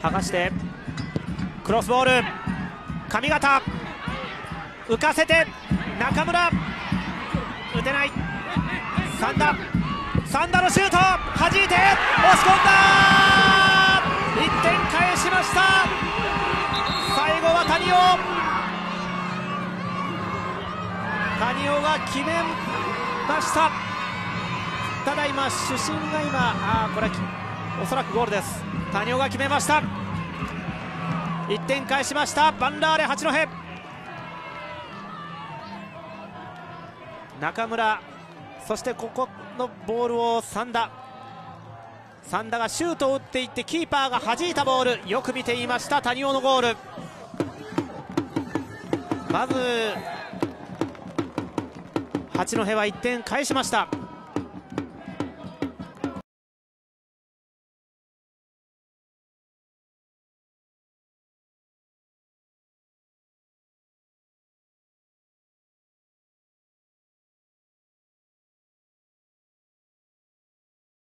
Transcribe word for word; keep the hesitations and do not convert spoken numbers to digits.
剥がしてクロスボール、髪型浮かせて中村、打てない。三田、三田のシュート、弾いて押し込んだ。いってん返しました。最後は谷尾、谷尾が決めました。ただ今主審が今、あこれはおそらくゴールです。谷尾が決めました。いってん返しました。バンラーレ八戸、中村、そしてここのボールを三田、三田がシュートを打っていってキーパーが弾いたボール、よく見ていました谷尾のゴール。まず八戸はいってん返しました。